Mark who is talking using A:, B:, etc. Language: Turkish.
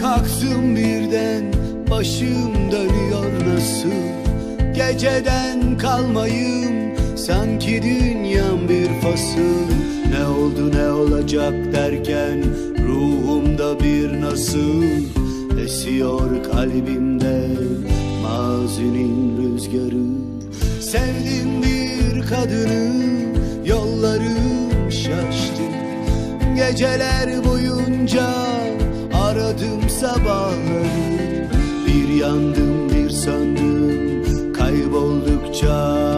A: Kalktım birden, başım dönüyor nasıl? Geceden kalmayım, sanki dünyam bir fasıl. Ne oldu ne olacak derken ruhumda bir nasıl esiyor kalbimde mazinin rüzgarı. Sevdim bir kadını, yollarım şaştı. Geceler boyunca aradım sabahları. Bir yandım bir söndüm, kayboldukça